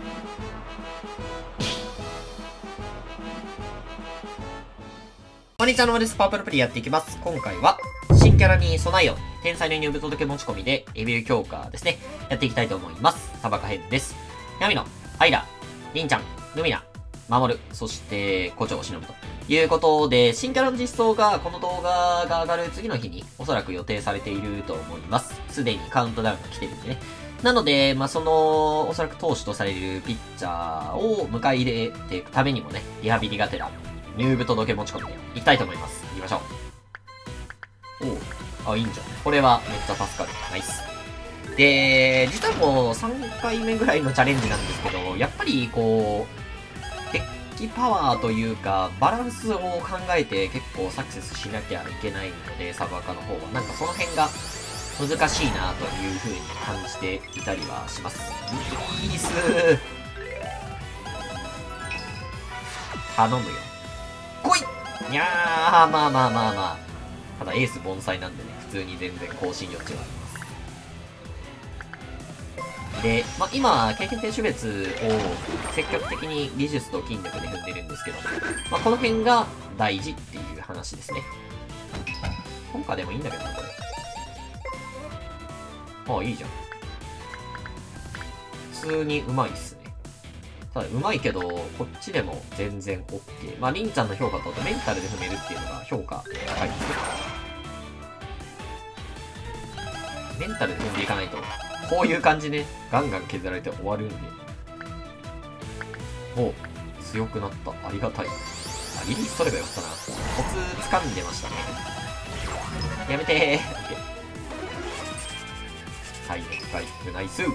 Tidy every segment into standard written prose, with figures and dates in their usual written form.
こんにちは、のまです。パープルプリやっていきます。今回は、新キャラに備えよ。天才の入部届持ち込みで、レビュー強化ですね。やっていきたいと思います。サバカ編です。ヤミノ、アイラ、リンちゃん、ルミナ、マモル、そして、コチョウ、シノブということで、新キャラの実装が、この動画が上がる次の日に、おそらく予定されていると思います。すでにカウントダウンが来てるんでね。なので、その、おそらく投手とされるピッチャーを迎え入れていくためにもね、リハビリがてら、入部届持ち込みでいきたいと思います。行きましょう。おう。あ、いいんじゃん。これはめっちゃ助かる。ナイス。で、実はもう3回目ぐらいのチャレンジなんですけど、やっぱりこう、デッキパワーというか、バランスを考えて結構サクセスしなきゃいけないので、サバカの方は。なんかその辺が難しいなという風に感じていたりはします。いいっすー。頼むよ。来い！いやー、まあ。ただエース盆栽なんでね、普通に全然更新余地はあります。で、今、経験点種別を積極的に技術と筋力で踏んでるんですけど、この辺が大事っていう話ですね。本家でもいいんだけどな、これ。ああ、いいじゃん。普通にうまいっすね。ただ、うまいけど、こっちでも全然 OK。リンちゃんの評価と、あとメンタルで踏めるっていうのが評価高いですね。メンタルで踏んでいかないと、こういう感じでガンガン削られて終わるんで。お、強くなった。ありがたい。リリース取ればよかったな。コツ掴んでましたね。やめてー。はい、回復ナイス。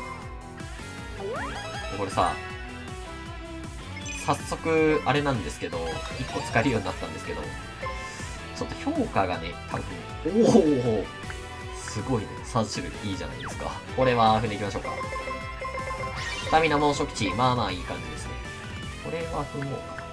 これさ、早速、あれなんですけど、1個使えるようになったんですけど、ちょっと評価がね、多分、おおすごいね。3種類いいじゃないですか。これは踏んでいきましょうか。スタミナ猛暑基地、まあいい感じですね。これは踏もうか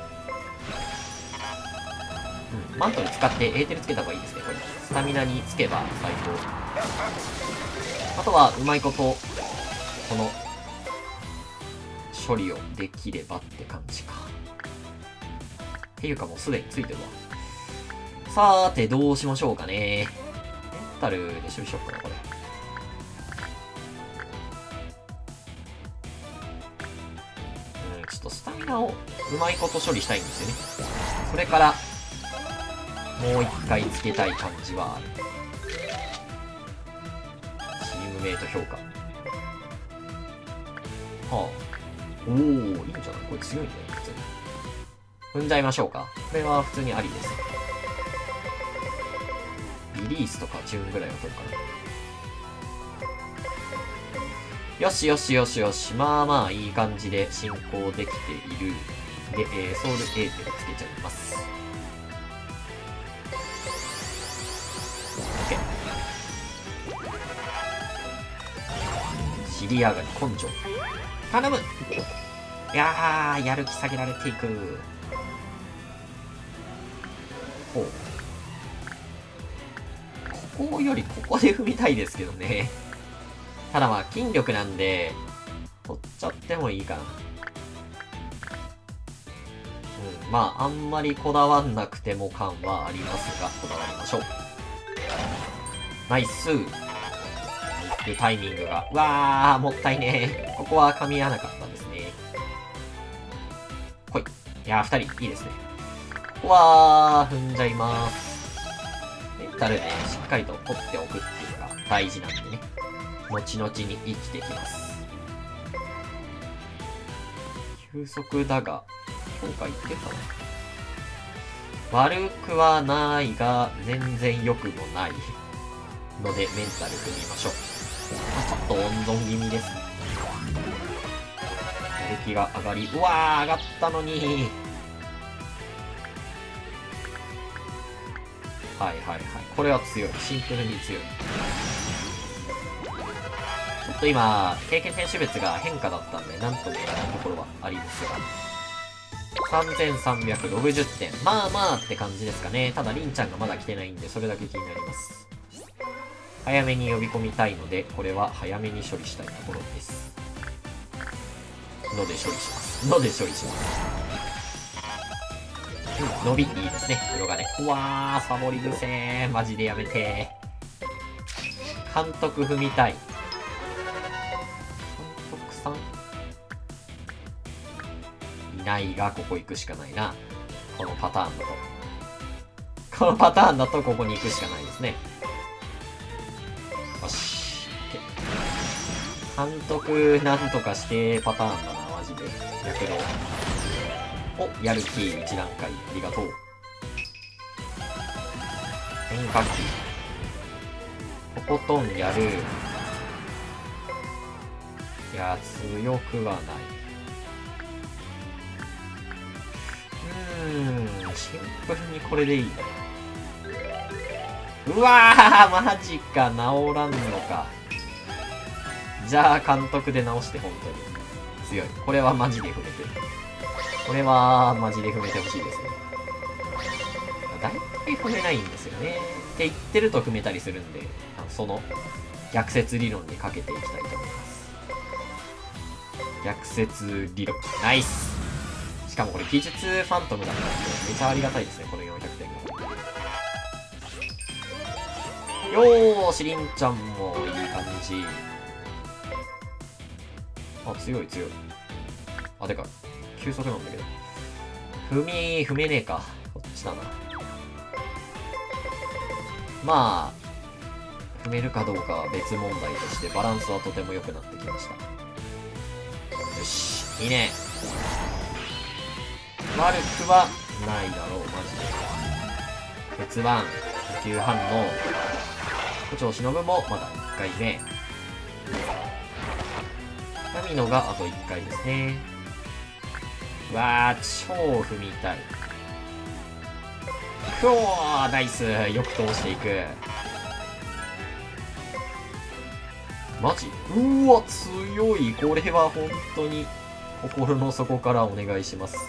な。マントに使ってエーテルつけた方がいいですね、これ。スタミナにつけば最高。あとは、うまいこと、この、処理をできればって感じか。っていうかもうすでについてるわ。さーて、どうしましょうかね。メンタルで処理しよっかな、これ。ちょっとスタミナをうまいこと処理したいんですよね。それから、もう一回つけたい感じはある。チームメイト評価。はあ。おー、いいんじゃない？これ強いんだよ、普通に。踏んじゃいましょうか。これは普通にありです。リリースとかチューンぐらいは取るかな。よし。まあいい感じで進行できている。で、ソウルエーテルつけちゃいます。OK。尻上がり根性。頼む！いやー、やる気下げられていく。ほう。ここよりここで踏みたいですけどね。ただ筋力なんで、取っちゃってもいいかな。あんまりこだわんなくても感はありますが、こだわりましょう。ナイス。行くタイミングが。うわー、もったいねー。ここは噛み合わなかったですね。ほい。いやー、2人、いいですね。ここは、踏んじゃいます。メンタルでしっかりと取っておくっていうのが大事なんでね。後々に生きてきます。急速だが、評価いってたな。悪くはないが、全然良くもない。ので、メンタル踏みましょう。ちょっと温存気味ですね。やる気が上がり、うわー、上がったのに。はい。これは強い。シンプルに強い。ちょっと今、経験点種別が変化だったんで、なんとも言えないところはありますが。3360点。まあって感じですかね。ただ、リンちゃんがまだ来てないんで、それだけ気になります。早めに呼び込みたいので、これは早めに処理したいところです。 ので処理します。ので処理します。伸びいいですね、黒がね。うわー、サボり癖ー。マジでやめてー。監督踏みたい。監督さんいないが、ここ行くしかないな。このパターンだと。このパターンだとここに行くしかないですね。よし。監督なんとかしてパターンだな、マジで。躍動。お、やる気1段階。ありがとう。変化球。とことんやる。いや、強くはない。シンプルにこれでいい。うわー、マジか、治らんのか。じゃあ、監督で直して、本当に。強い。これはマジで踏めてる。これは、マジで踏めてほしいですね。大体踏めないんですよね。って言ってると踏めたりするんで、その、逆説理論にかけていきたいと思います。逆説理論。ナイス。しかもこれ技術ファントムだったんで、めちゃありがたいですね、この400点が。よーし、りんちゃんもいい感じ。あ、強い強い。あ、でかい。急速なんだけど。踏めねえか。こっちだな。まあ、踏めるかどうかは別問題としてバランスはとても良くなってきました。よし、いいね。悪くはないだろう、マジで。鉄腕、呼吸反応。胡蝶忍もまだ1回目。神野があと1回ですね。うわー、超踏みたい。くおー、ナイス。よく通していく。マジうわ、強い。これは本当に心の底からお願いします。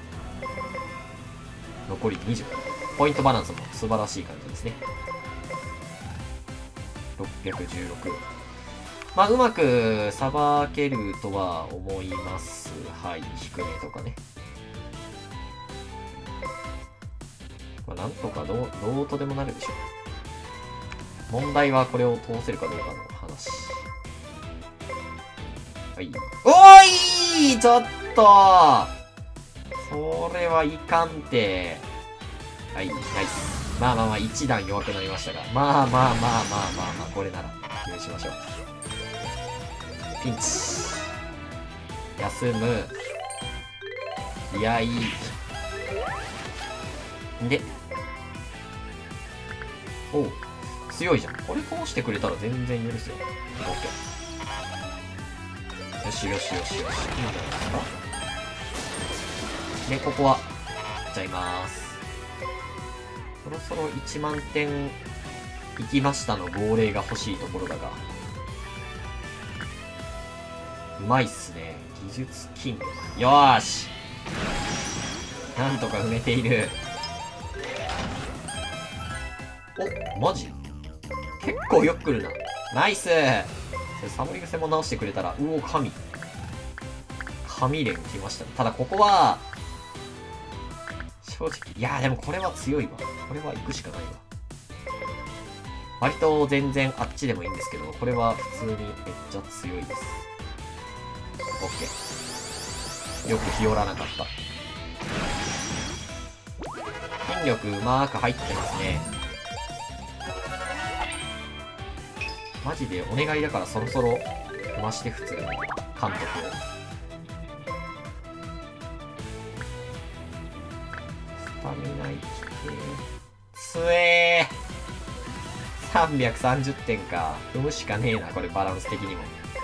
残り20。ポイントバランスも素晴らしい感じですね。616。まあ、うまくさばけるとは思います。はい。低めとかね。まあ、なんとかどうとでもなるでしょう。問題はこれを通せるかどうかの話。はい。おーいちょっとそれはいかんて。はい、ナイス。まあまあまあ、一段弱くなりましたが。まあまあまあまあまあまあ、これなら許しましょう。ピンチ。休む。いや、いい。で。おう。強いじゃん。これ通してくれたら全然許すよ。オッケー。よしよしよしよし。いいんじゃないですか。で、ここは、いっちゃいます。そろそろ1万点いきましたの号令が欲しいところだが。うまいっすね。技術金。よーし。なんとか踏めている。お、マジ結構よく来るな。ナイス。それサボり癖も直してくれたら、うお、神。神連来ましたね。ただここは、正直、いやーでもこれは強いわ。これは行くしかないわ。割と全然あっちでもいいんですけど、これは普通にめっちゃ強いです。オッケー。よく日和らなかった。筋力うまーく入ってますね。マジでお願いだからそろそろ踏まして普通に監督を。スタミナ生きてつえー。330点か。踏むしかねえな、これバランス的にも。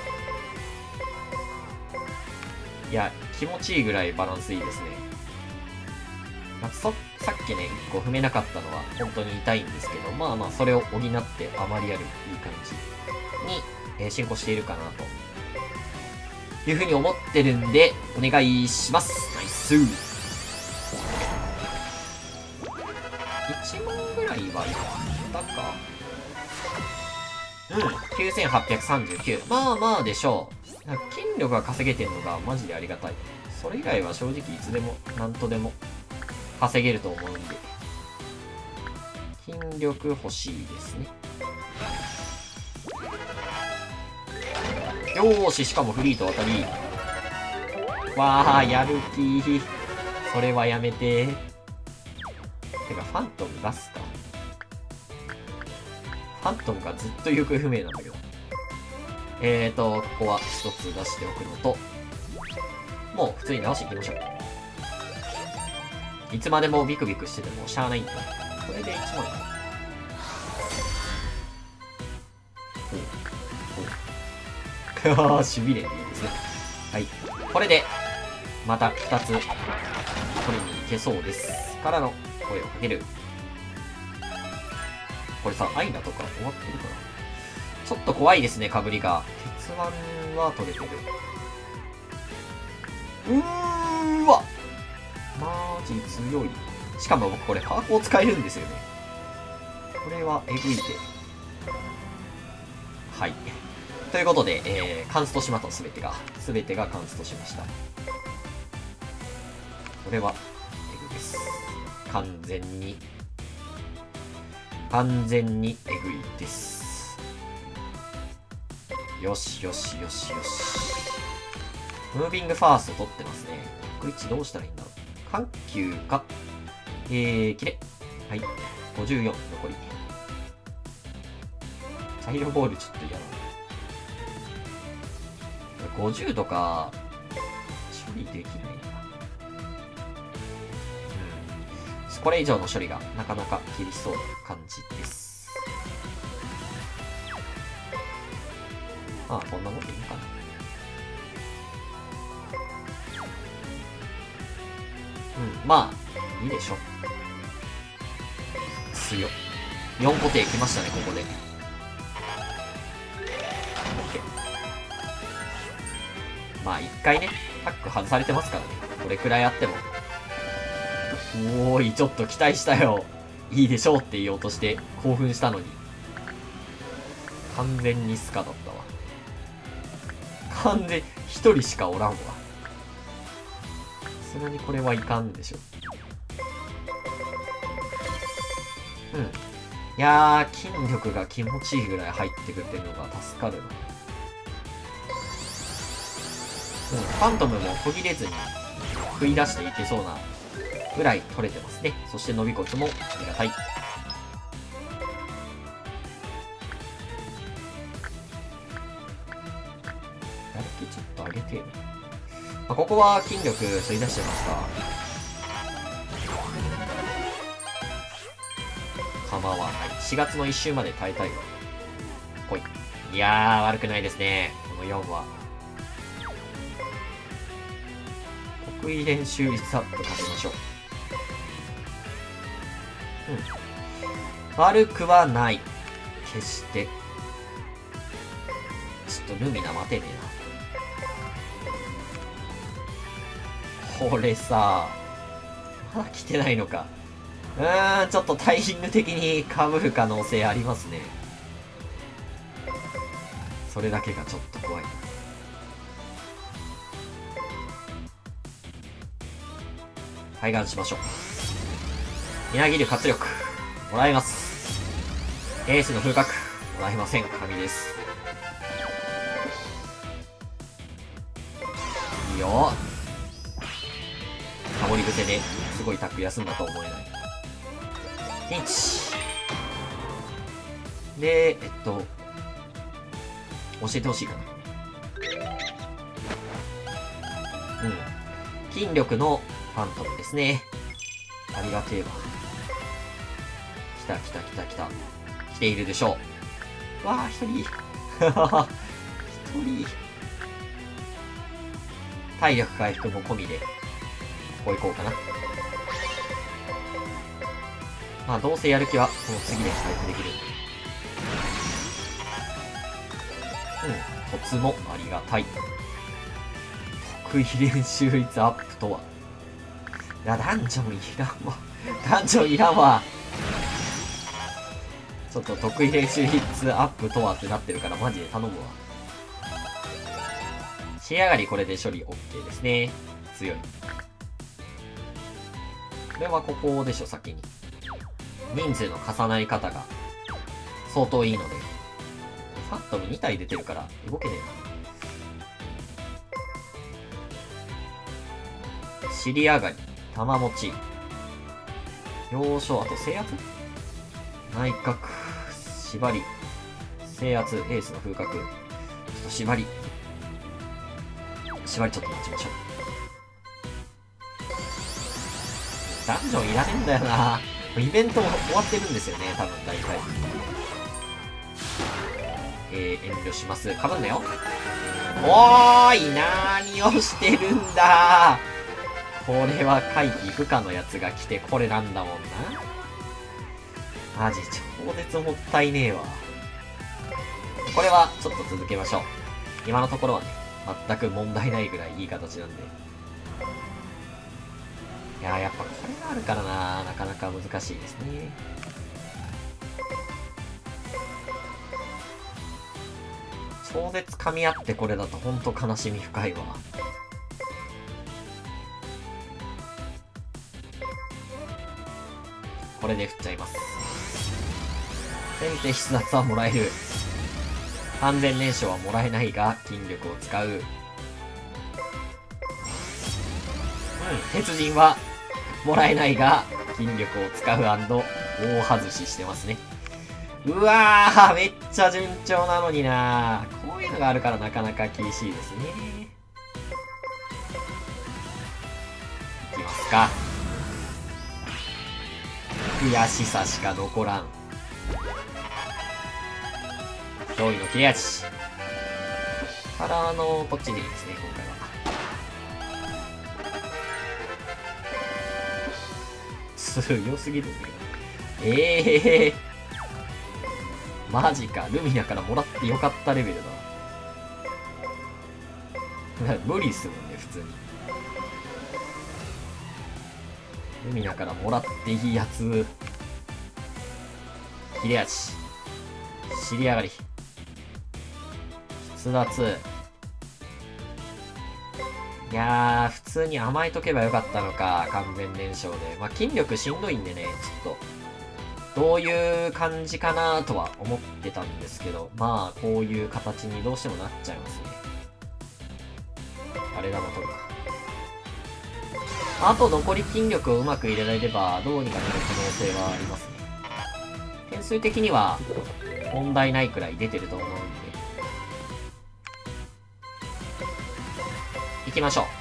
いや、気持ちいいぐらいバランスいいですね。まあ、さっきね、1個踏めなかったのは本当に痛いんですけど、まあまあ、それを補ってあまりあるいい感じに、進行しているかなというふうに思ってるんで、お願いします。ナイス。1問ぐらいはいったか。うん、9839。まあまあでしょう。 なんか筋力が稼げてるのがマジでありがたい。それ以外は正直いつでも何とでも稼げると思うんで、筋力欲しいですね。よーし、しかもフリーと当たり。わあ、やる気ー。それはやめて。てか、ファントム出すか。ファントムがずっと行方不明なんだけど。ここは一つ出しておくのと、もう普通に直していきましょう。いつまでもビクビクしててもしゃあないんで。これで1万円。しびれでいいですね。はい。これで、また2つ、取りに行けそうです。からの声をかける。これさ、アイナとか終わってるかな。ちょっと怖いですね、被りが。鉄腕は取れてる。わマジ強い。しかも僕これパーコー使えるんですよね。これはえぐいて。はい。ということで、カンストしましたすべてがカンストしました。これは、えぐいです。完全にえぐいです。よし。ムービングファースト取ってますね。これ1どうしたらいいんだろう。緩急か。キレ。はい。54、残り。チャイルボールちょっと嫌だな。50とか、処理できないな。これ以上の処理がなかなか厳しそうな感じです。まあ、こんなもんでいいかな。まあ、いいでしょ。強。4固定きましたね、ここで。まあ、1回ね、タック外されてますからね。これくらいあっても。おーい、ちょっと期待したよ。いいでしょうって言おうとして興奮したのに。完全にスカだったわ。完全、1人しかおらんわ。さすがにこれはいかんでしょ。いやー、筋力が気持ちいいぐらい入ってくれてるのが助かるな。ファントムも途切れずに食い出していけそうなぐらい取れてますね。そして伸び骨もありがたい。やる気ちょっと上げてよ。ここは筋力吸い出してますか。構わない。4月の1週まで耐えたいわ。来い。いやー、悪くないですね。この4は。得意練習率アップさせましょう。悪くはない。決して。ちょっとルミナ待てねえな。これさ、まだ来てないのか。ちょっとタイミング的に被る可能性ありますね。それだけがちょっと怖いな。開眼しましょう。みなぎる活力。もらえます。エースの風格。もらえません。神です。いいよ。サボり癖ですごいタック休んだと思えない。ピンチ。で、教えてほしいかな。筋力のファントムですね。ありがてえわ。来た。来ているでしょう。わあ、一人。体力回復も込みで、ここ行こうかな。まあ、どうせやる気は、この次で回復できるんで。コツもありがたい。得意練習率アップとは。いや、ダンジョンいらんわ。ちょっと得意練習率アップとはってなってるからマジで頼むわ。 仕上がりこれで処理 OK ですね。強い。これはここでしょ、先に。人数の重なり方が相当いいので。ファントム2体出てるから動けねえな。尻上がり、玉持ち、要所、あと制圧、内角、縛り、制圧、エースの風格、ちょっと縛り、ちょっと待ちましょう。ダンジョンいらねえんだよな。イベントも終わってるんですよね、多分大体。遠慮します。かぶんなよ。おーい、何をしてるんだ。これは回避不可のやつが来てこれなんだもんな。マジ超絶もったいねえわ。これはちょっと続けましょう。今のところはね、全く問題ないぐらいいい形なんで。いやー、やっぱこれがあるからな、なかなか難しいですね。超絶噛み合ってこれだとほんと悲しみ深いわ。これで振っちゃいます。先手必殺はもらえる。完全燃焼はもらえないが筋力を使う。鉄人はもらえないが筋力を使う&大外ししてますね。うわー、めっちゃ順調なのにな。こういうのがあるからなかなか厳しいですね。いきますか。悔しさしか残らん。脅威の切れ味からこっちでいいですね、今回は。強すぎるんだけど。マジか。ルミナからもらってよかったレベルだ。無理っすもんね、普通に。ルミナからもらっていいやつ。切れ味。尻上がり。筆奪。いやー、普通に甘えとけばよかったのか、完全燃焼で。まあ、筋力しんどいんでね、ちょっと。どういう感じかなとは思ってたんですけど、まあ、こういう形にどうしてもなっちゃいますね。あれだも取るか。あと残り筋力をうまく入れられれば、どうにかなる可能性はありますね。点数的には、問題ないくらい出てると思うんで。行きましょう。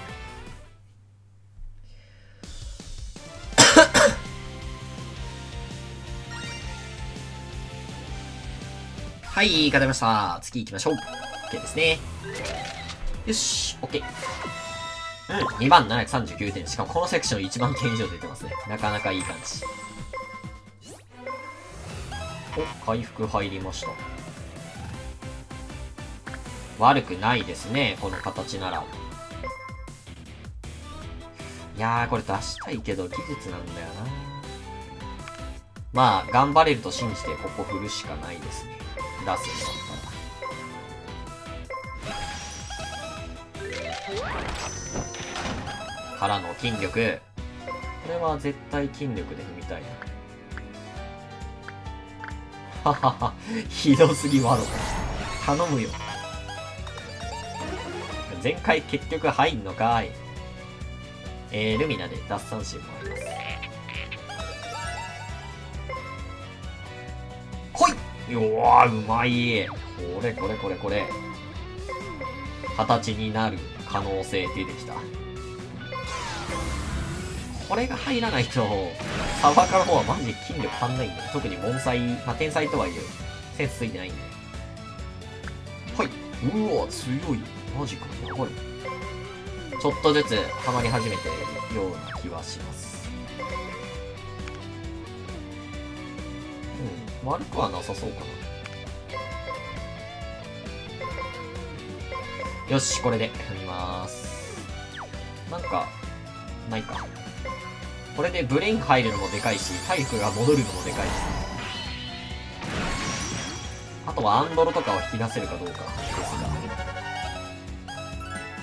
はい、勝てました。次行きましょう。OK ですね。よし、OK。2番739点。しかもこのセクション1万点以上出てますね。なかなかいい感じ。お、回復入りました。悪くないですね、この形なら。いやー、これ出したいけど技術なんだよな。まあ、頑張れると信じてここ振るしかないですね。出すんだったら。からの筋力。これは絶対筋力で踏みたいな。ははは、ひどすぎワロ。頼むよ。前回結局入んのかい。ルミナで奪三振もあります。来い。よー、うまい。これ。形になる可能性出てきた。これが入らないと、サバカの方はマジで筋力足んないんだよ。特に盆栽、まあ、天才とはいえ、センスついてないんで。はい。うわ、強い。マジか、やばい。ちょっとずつハマり始めているような気はします。悪くはなさそうかな。よし、これで踏みます。なんか、ないか。これでブレイン入るのもでかいし、体力が戻るのもでかいし。あとはアンドロとかを引き出せるかどうかですが。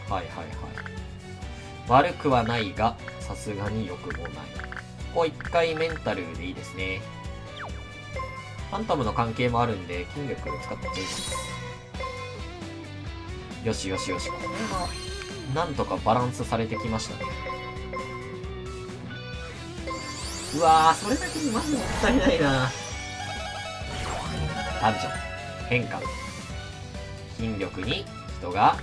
はいはいはい。悪くはないが、さすがに良くもない。ここ一回メンタルでいいですね。ファントムの関係もあるんで、筋力使っちゃいます。よしよしよし。これは、なんとかバランスされてきましたね。うわー、それだけにまずもったいないな。ダンジョン。変化。筋力に人が、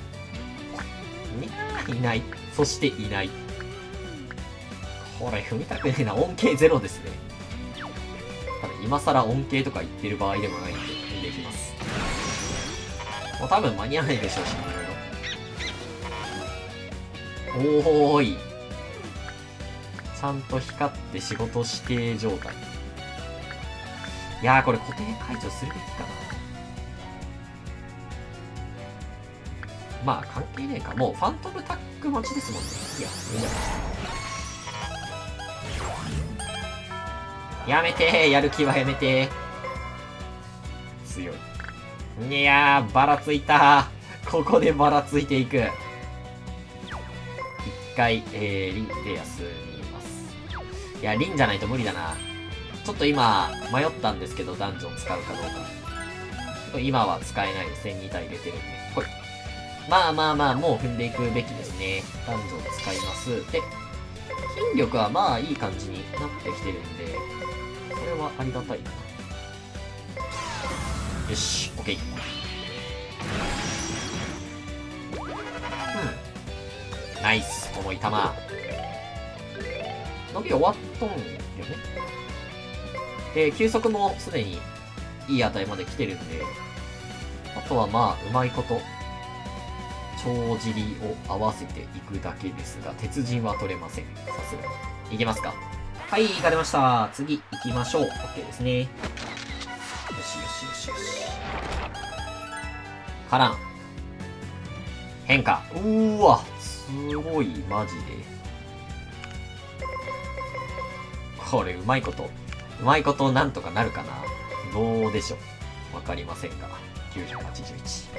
いない。そしていない。これ踏みたくねえな。恩恵ゼロですね。ただ今更恩恵とか言ってる場合でもないんで、踏んでいきます。もう多分間に合わないでしょうし、いろいろ。おーい。ちゃんと光って仕事して状態。いやー、これ固定解除するべきかな。まあ、関係ねえか。もう、ファントムタック待ちですもんね。いや、いいんじゃない。やめてー、やる気はやめてー。強い。いやー、ばらついたー。ここでばらついていく。一回、リンで休みます。いや、リンじゃないと無理だな。ちょっと今、迷ったんですけど、ダンジョン使うかどうか。今は使えないで1002体入れてるんで。ほい。まあまあまあ、もう踏んでいくべきですね。ダンジョン使います。で、筋力はまあいい感じになってきてるんで、これはありがたいかな。よし、オッケー。ナイス、この板間。伸び終わっとんよね。で、球速もすでにいい値まで来てるんで、あとはまあ、うまいこと、帳尻を合わせていくだけですが、鉄人は取れません。さすがに。いけますか？はい、行かれました。次、行きましょう。OK ですね。よしよしよしよし。カラン。変化。うーわ、すごい、マジで。これ、うまいことなんとかなるかな。どうでしょう。わかりませんが。981。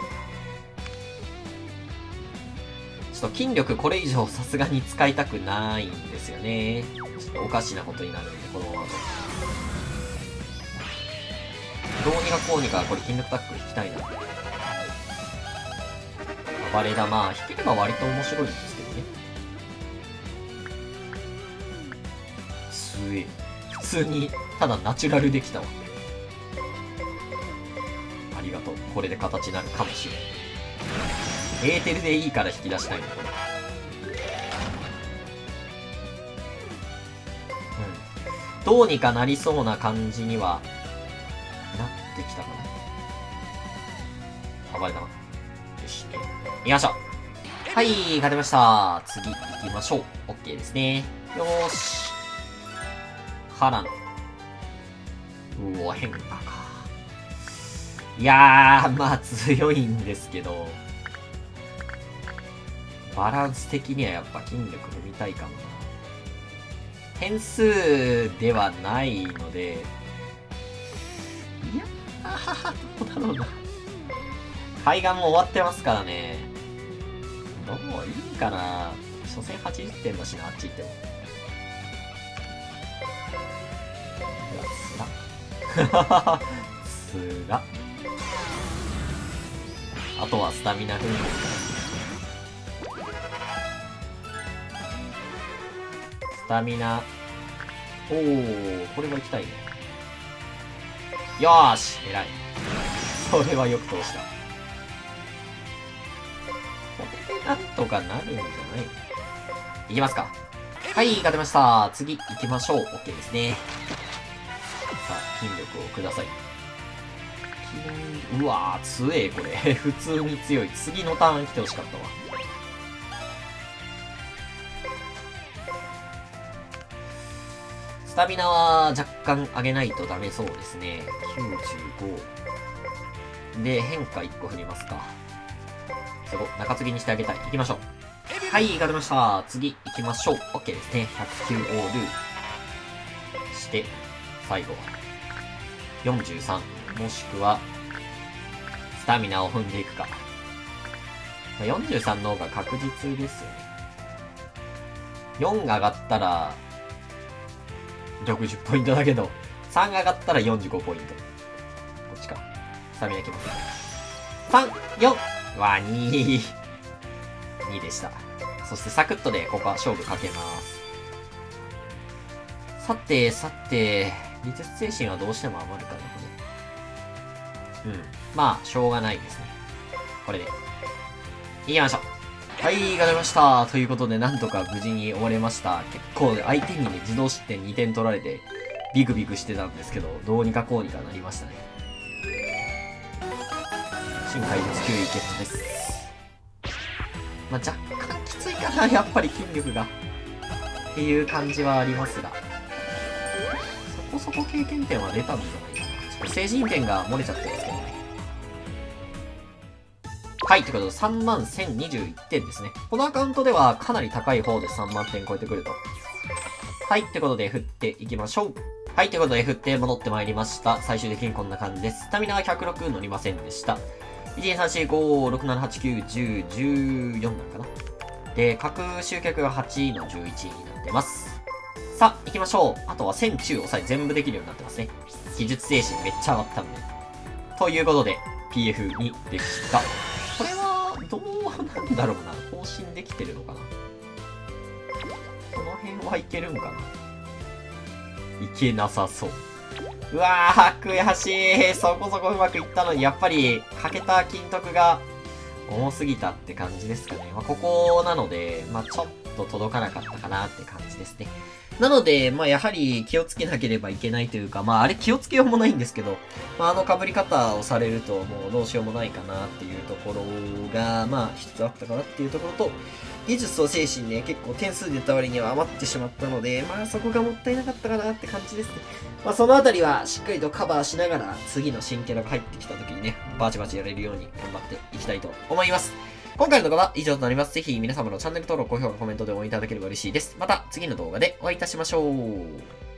ちょっと筋力これ以上さすがに使いたくないんですよね。ちょっとおかしなことになるんで、このままで。どうにかこうにかこれ筋力タック引きたいな。暴れ玉、引ければ割と面白いんですけどね。強え。普通に、ただナチュラルできたわ。ありがとう。これで形になるかもしれない。エーテルでいいから引き出したいの、これ。うん。どうにかなりそうな感じには、なってきたかな。暴れ玉。よし。行きましょう。はい、勝てました。次行きましょう。OK ですね。よーし。カラン。うお、変化か。いやー、まあ強いんですけど、バランス的にはやっぱ筋力踏みたいかもな。点数ではないので、いやー、どうだろうな。海岸も終わってますからね。どういいかな。初戦80点だしな、あっち行っても。つら。つら。あとはスタミナ踏んですから。スタミナ。おー、これは行きたいね。よーし、偉い。それはよく通した。これでなんとかなるんじゃない？いきますか。はい、勝てました。次行きましょう。OK ですね。さあ、筋力をください。うわー、強え、これ。普通に強い。次のターン来てほしかったわ。スタミナは若干上げないとダメそうですね。95。で、変化1個振りますか。すごい。中継ぎにしてあげたい。行きましょう。はい、勝てました。次行きましょう。OK ですね。109オール。して、最後は。43。もしくは、スタミナを踏んでいくか。 43の方が確実ですよね。4が上がったら、60ポイントだけど、3が上がったら45ポイント。こっちか。スタミナきますね。3、4! わー、2。2でした。そしてサクッとで、ここは勝負かけます。さて、技術精神はどうしても余るかな、これ。まあ、しょうがないですね。これで。行きましょう。はい、が出ました。ということで、なんとか無事に終われました。結構、相手にね、自動失点2点取られて、ビクビクしてたんですけど、どうにかこうにかなりましたね。新怪物9位ゲットです。まあ、若干きついかな、やっぱり筋力が。っていう感じはありますが。そこそこ経験点は出たんじゃないかな。ちょっと成人点が漏れちゃってますけどね。はい、ということで3万1021点ですね。このアカウントではかなり高い方で3万点超えてくると。はい、ということで振っていきましょう。はい、ということで振って戻ってまいりました。最終的にこんな感じです。スタミナは106乗りませんでした。1,2,3,4,5,6,7,8,9,10,14なのかな。で、各集客が8の11になってます。さあ、行きましょう。あとは1000中抑え全部できるようになってますね。技術精神めっちゃ上がったんで。ということで、PF2 でした。これは、どうなんだろうな。更新できてるのかな。この辺はいけるんかな。いけなさそう。うわー、悔しい。そこそこうまくいったのに、やっぱり、かけた金徳が重すぎたって感じですかね。まあ、ここなので、まあ、ちょっと届かなかったかなって感じですね。なので、まあ、やはり気をつけなければいけないというか、まあ、あれ気をつけようもないんですけど、まあ、被り方をされるともうどうしようもないかなっていうところが、まあ、一つあったかなっていうところと、技術と精神ね、結構点数出た割には余ってしまったので、まあ、そこがもったいなかったかなって感じですね。まあ、そのあたりはしっかりとカバーしながら、次の新キャラが入ってきた時にね、バチバチやれるように頑張っていきたいと思います。今回の動画は以上となります。ぜひ皆様のチャンネル登録、高評価、コメントで応援いただければ嬉しいです。また次の動画でお会いいたしましょう。